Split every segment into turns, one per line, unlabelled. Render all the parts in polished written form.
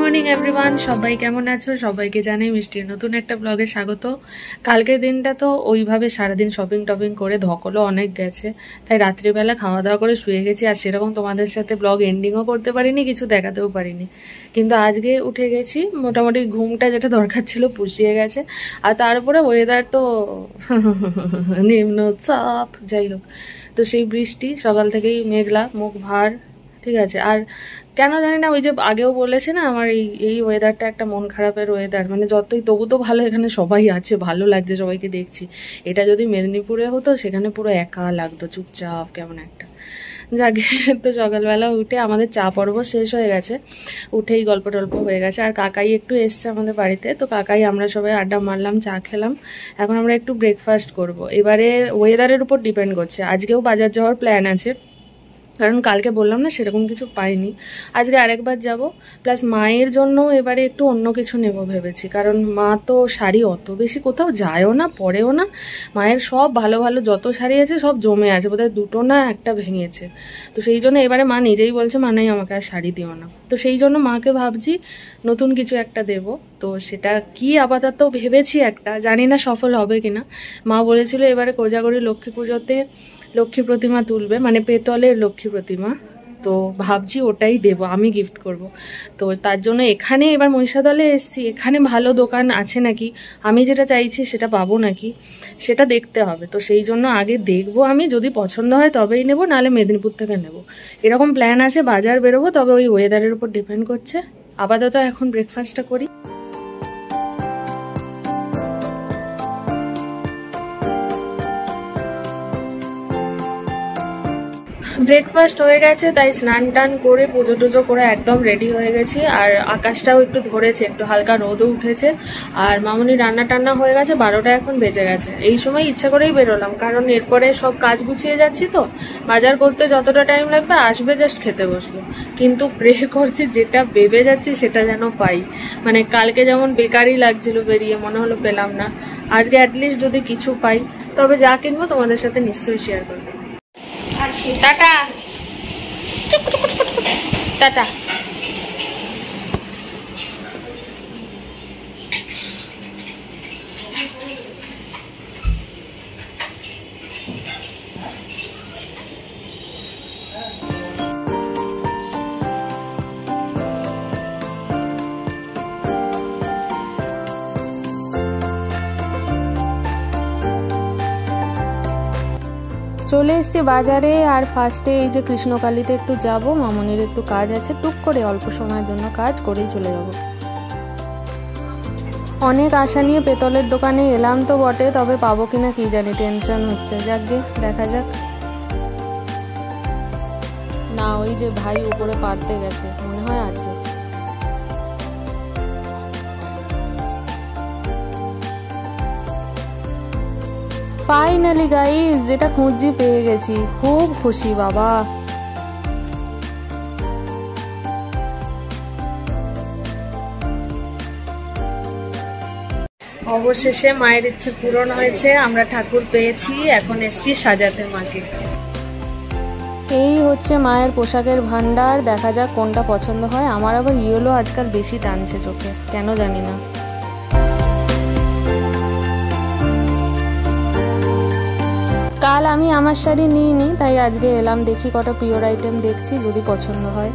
Morning everyone, সবাই কেমন আছো? সবাইকে জানাই মিষ্টির নতুন একটা ব্লগে স্বাগত। কালকের দিনটা তো ওইভাবে সারাদিন শপিং টপিং করে ধকলও অনেক গেছে, তাই রাত্রিবেলা খাওয়া দাওয়া করে শুয়ে গেছি। আর সেরকম তোমাদের সাথে ব্লগ এন্ডিংও করতে পারিনি, কিছু দেখাতেও পারিনি। কিন্তু আজকে উঠে গেছি, মোটামুটি ঘুমটা যেটা দরকার ছিল পুষিয়ে গেছে। আর তারপরে ওয়েদার তো নিম্নচাপ, যাই হোক। তো সেই বৃষ্টি সকাল থেকেই মেঘলা, মুখ ভার, ঠিক আছে। আর কেন জানি না, ওই যে আগেও বলেছে না, আমার এই ওয়েদারটা একটা মন খারাপের ওয়েদার। মানে যতই তবু তো ভালো, এখানে সবাই আছে, ভালো লাগছে, সবাইকে দেখছি। এটা যদি মেদিনীপুরে হতো, সেখানে পুরো একা লাগতো, চুপচাপ কেমন একটা। যাকে তো সকালবেলা উঠে আমাদের চা পর্ব শেষ হয়ে গেছে, উঠেই গল্প টল্প হয়ে গেছে। আর কাকাই একটু এসছে আমাদের বাড়িতে, তো কাকাই আমরা সবাই আড্ডা মারলাম, চা খেলাম। এখন আমরা একটু ব্রেকফাস্ট করব। এবারে ওয়েদারের উপর ডিপেন্ড করছে। আজকেও বাজার যাওয়ার প্ল্যান আছে, কারণ কালকে বললাম না সেরকম কিছু পাইনি। আজকে আরেকবার যাব, প্লাস মায়ের জন্য এবারে একটু অন্য কিছু নেব ভেবেছি। কারণ মা তো শাড়ি অত বেশি কোথাও যায়ও না, পরেও না। মায়ের সব ভালো ভালো যত শাড়ি আছে সব জমে আছে, বোধহয় দুটো না একটা ভেঙেছে। তো সেই জন্য এবারে মা নিজেই বলছে, মা নাই আমাকে আর শাড়ি দিও না। তো সেই জন্য মাকে ভাবছি নতুন কিছু একটা দেব। তো সেটা কি আপাতত ভেবেছি একটা, জানি না সফল হবে কিনা। মা বলেছিল এবারে কোজাগরি লক্ষ্মী পুজোতে লক্ষ্মী প্রতিমা তুলবে, মানে পেতলের লক্ষ্মী প্রতিমা। তো ভাবছি ওটাই দেব, আমি গিফট করব। তো তার জন্য এখানে এবার মহিষাদলে এসছি, এখানে ভালো দোকান আছে নাকি, আমি যেটা চাইছি সেটা পাবো নাকি, সেটা দেখতে হবে। তো সেই জন্য আগে দেখবো, আমি যদি পছন্দ হয় তবেই নেব, নাহলে মেদিনীপুর থেকে নেব, এরকম প্ল্যান আছে। বাজার বেরোবো, তবে ওই ওয়েদারের উপর ডিপেন্ড করছে। আপাতত এখন ব্রেকফাস্টটা করি। ব্রেকফাস্ট হয়ে গেছে, তাই স্নান টান করে পুজো টুজো করে একদম রেডি হয়ে গেছি। আর আকাশটাও একটু ধরেছে, একটু হালকা রোদও উঠেছে। আর মামুনি রান্না টান্না হয়ে গেছে, 12টা এখন বেজে গেছে। এই সময় ইচ্ছা করেই বেরোলাম, কারণ এরপরে সব কাজ গুছিয়ে যাচ্ছি, তো বাজার করতে যতটা টাইম লাগবে, আসবে জাস্ট খেতে বসবো। কিন্তু প্রে করছি যেটা ভেবে যাচ্ছি সেটা যেন পাই। মানে কালকে যেমন বেকারই লাগছিল বেরিয়ে, মনে হলো পেলাম না। আজকে অ্যাটলিস্ট যদি কিছু পাই, তবে যা কিনবো তোমাদের সাথে নিশ্চয়ই শেয়ার করবো। Tata tata. চলে এসছি বাজারে। আর ফার্স্টে এই যে কৃষ্ণকালীতে একটু যাব, মামনির একটু কাজ আছে, টুক করে অল্প সময়ের জন্য কাজ করেই চলে যাব। অনেক আশা নিয়ে পেতলের দোকানে এলাম তো বটে, তবে পাবো কিনা কি জানি, টেনশন হচ্ছে। যাকগে দেখা যাক। না, ওই যে ভাই উপরে পারতে গেছে, মনে হয় আছে। ফাইনালি গাইস, যেটা খুঁজছি পেয়ে গেছি, খুব খুশি বাবা। অবশেষে মায়ের ইচ্ছে পূরণ হয়েছে, আমরা ঠাকুর পেয়েছি। এখন এসছি সাজাতে মাকে। এই হচ্ছে মায়ের পোশাকের ভান্ডার, দেখা যাক কোনটা পছন্দ হয়। আমার আবার ইয়েলো আজকাল বেশি টানছে চোখে, কেন জানি না। কাল আমি আমার শাড়ি নিইনি, তাই আজকে এলাম, দেখি কটা পিওর আইটেম দেখছি, যদি পছন্দ হয়।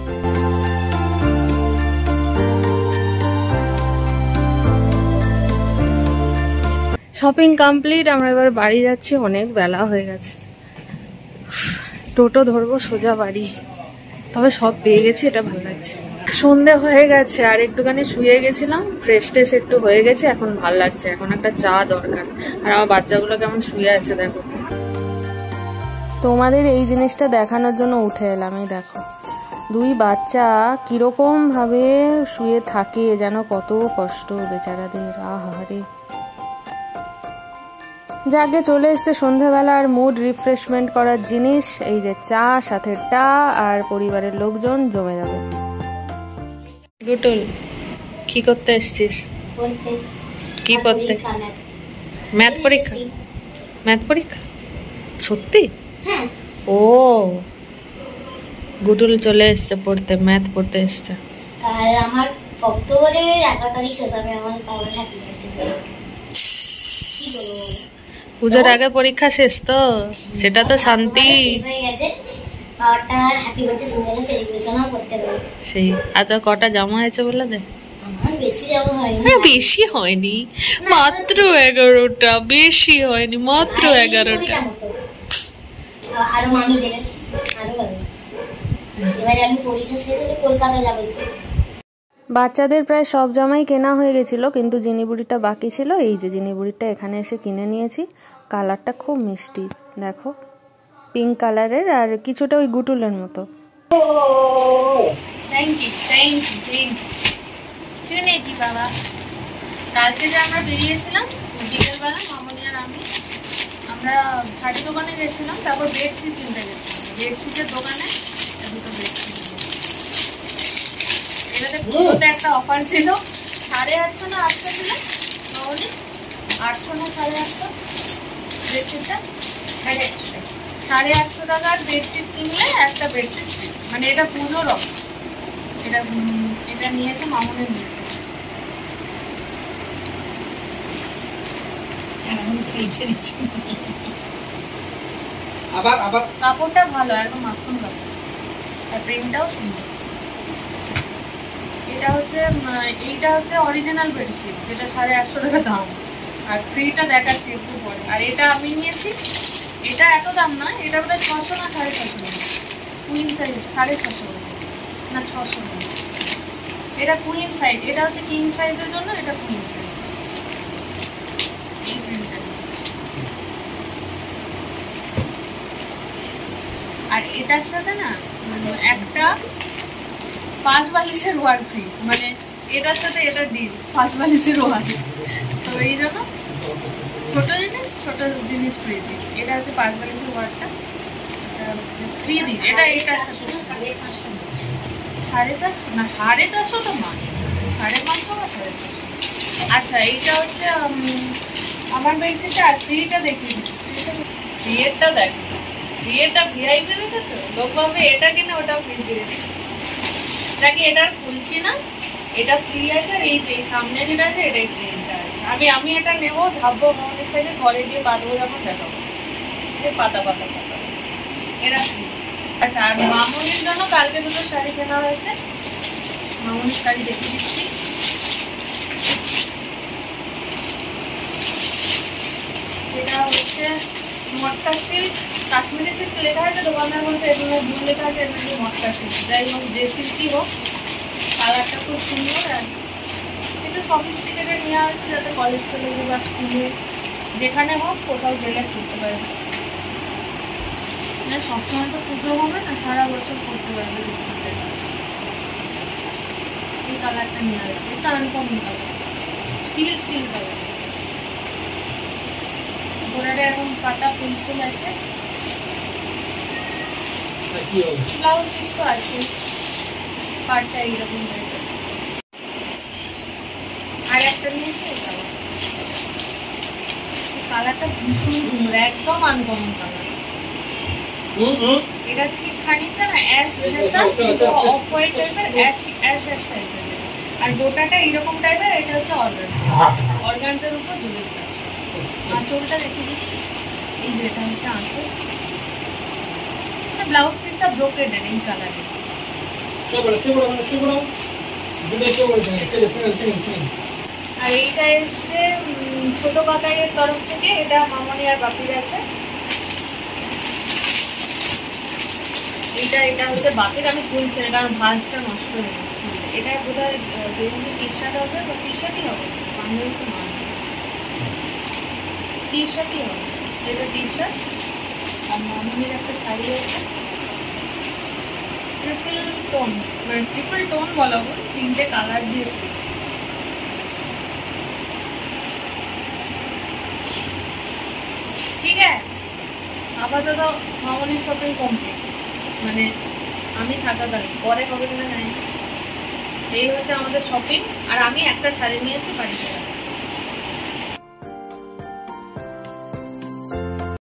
শপিং কমপ্লিট, আমরা এবার বাড়ি যাচ্ছি, অনেক বেলা হয়ে গেছে। টোটো ধরবো সোজা বাড়ি। তবে সব পেয়ে গেছি, এটা ভালো লাগছে। সন্ধে হয়ে গেছে, আর একটুখানি শুয়ে গেছিলাম, ফ্রেশ ট্রেশ একটু হয়ে গেছে, এখন ভাল লাগছে। এখন একটা চা দরকার। আর আমার বাচ্চাগুলো কেমন শুয়ে আছে দেখো। তোমাদের এই জিনিসটা দেখানোর জন্য উঠে এলাম। এই দেখো, দুই বাচ্চা কিরকম ভাবে শুয়ে থাকে, যেন কত কষ্ট বেচারাদের, আহারে। যাকে চলে এসছে সন্ধ্যাবেলার মুড রিফ্রেশমেন্ট করার জিনিস, এই যে চা, সাথে টা, আর পরিবারের লোকজন জমে যাবে। গুটুল, কি করতে এসছিস? কি পড়তে? ম্যাথ পরীক্ষা? ম্যাথ পরীক্ষা সত্যি? ও, গুটুল চলে এসছে পড়তে, ম্যাথ পড়তে এসছে।
আমার অক্টোবরের 11 তারিখ শেষ হবে আমার বাবার হ্যাপি বার্থডে।
পূজার আগে পরীক্ষা শেষ তো, সেটা তো শান্তি।
হ্যাপি বার্থডে সুন্দর সেলিব্রেশনও করতে পারি।
সেই আর তোর কটা জামা হয়েছে বলে দে।
আমার বেশি জামা হয়নি।
বেশি হয়নি, মাত্র 11টা। বেশি হয়নি, মাত্র 11টা।
আরো মামি দেবেন, আরো ভালো। এবারে আমি পরীক্ষা শেষ হলে কলকাতা যাবো।
বাচ্চাদের প্রায় সব জামাই কেনা হয়ে গেছিলো, কিন্তু জিনি বুড়িটা বাকি ছিল। এই যে জিনি বুড়িটা এখানে এসে কিনে নিয়েছি। কালারটা খুব মিষ্টি, দেখো পিঙ্ক কালারের, আর কিছুটা ওই গুটুলের মতো। শুনেছি বাবা, কালকে যে আমরা বেরিয়েছিলাম বিকেলবেলা, মামনি আর আমরা শাড়ি দোকানে গেছিলাম, তারপর বেডশিট কিনতে গেছিলাম। বেডশিটের দোকানে দুটো বেডশিট, এটাতে একটা অফার ছিল, 850 না 800 ছিল মামনি, 800 না 850 বেডশিটটা, 850 টাকার বেডশিট কিনলে একটা বেডশিট ফ্রি। মানে এটা পুজোর অফার। এটা নিয়েছে, মামনি নিয়েছে। কাপড়টা ভালো, একদম মাখন কাপড়, আর প্রিন্টটাও সুন্দর। এইটা হচ্ছে অরিজিনাল বেডশিট, যেটা 850 টাকা দাম, আর ফ্রিটা দেখাচ্ছি একটু পরে। আর এটা আমি নিয়েছি, এটা এত দাম না, এটা বোধ হয় 600 না 650 কুইন সাইজ, 650 না 600। এটা কুইন সাইজ, এটা হচ্ছে কিং সাইজের জন্য, এটা কুইন সাইজ। এই প্রিন্টটা নিয়েছি। আর এটার সাথে না একটা 5 বালিশের ওয়ার ফ্রি, মানে এটার সাথে এটা ডিল, 5 বালিশের ওয়ার। তো এই জন্য ছোট জিনিস ফ্রি দিস। এটা হচ্ছে 5 বালিশের ওয়ারটা, এটা হচ্ছে ফ্রি দিস। এটার সাথে 450 না 450 তো মান, 550 বা 450। আচ্ছা, এইটা হচ্ছে আমার বেডশিটটা। আর ফ্রিটা দেখিয়ে দিচ্ছি, ফ্রিয়েরটা দেখ, ফ্রিয়েরটা ভিআইপি দেখেছো? লোক ভাবে এটা কিনে ওটাও ফ্রি দিয়েছে। নাকি এটা খুলছি না, এটা ফ্রি আছে। আর এই যে সামনে যেটা আছে এটাই ফ্রিটা আছে। আমি এটা নেবো, ধাপবো মন্দির থেকে, ঘরে গিয়ে বাঁধবো, যখন দেখাবো পাতা পাতা পাতা, এটা ফ্রি। আচ্ছা, আর মামনির জন্য কালকে দুটো শাড়ি কেনা হয়েছে। মামনির শাড়ি দেখিয়ে দিচ্ছি। এটা হচ্ছে মটকা সিল্ক, কাশ্মীরি সিল্ক লেখা আছে দোকানের মধ্যে, এগুলো ব্লু লেখা আছে, এগুলো মটকা সিল্ক। যাই হোক, যে সিল্কই হোক, কালারটা খুব সুন্দর। আর একটু সফিস্টিকেটেড নেওয়া হয়েছে, যাতে কলেজ টলেজে বা স্কুলে যেখানে হোক কোথাও গেলে করতে পারবে। না সবসময় তো পুজো হবে না, সারা বছর করতে পারবে যেখানে। এই কালারটা নেওয়া হয়েছে, এটা আনকমন কালার, স্টিল কালার। গোড়াটা এখন পাতা ফুল আছে, ব্লাউজ পিস তো আছে, পাটটা এইরকম টাইপের। আর একটা নিয়েছে, কালারটা ভীষণ সুন্দর, একদম আনকমন কালার। এটা ঠিক খানিকটা না অ্যাশ অফ হোয়াইট টাইপের, অ্যাশ টাইপের। আর গোটাটা এইরকম টাইপের। এটা হচ্ছে অর্গানজার উপর দুলের কাজ। আঁচলটা রেখে দিচ্ছি, এই যে এটা হচ্ছে আঁচল। ব্লাউজ পিসটা ব্রোকেডের এই কালারে। আর এইটা এসছে ছোট কাকাইয়ের তরফ থেকে, এটা মামনি আর বাপির আছে। এটা হচ্ছে বাপির, আমি খুলছি না কারণ ভাঁজটা নষ্ট হয়ে গেছে। এটা বোধহয় টি শার্ট হবে, বা টি শার্টই হবে, পাঞ্জাবি তো নয়, টি শার্টই হবে। এটা টি শার্ট। আর মামনির একটা শাড়ি আছে ট্রিপল টোন বলাবো, 3টে কালার দিয়ে। ঠিক আছে, আপাতত মামনির শপিং কমপ্লিট, মানে আমি থাকাকালীন, পরে কবে কিনা জানি। এই হচ্ছে আমাদের শপিং। আর আমি একটা শাড়ি নিয়েছি বাড়িতে।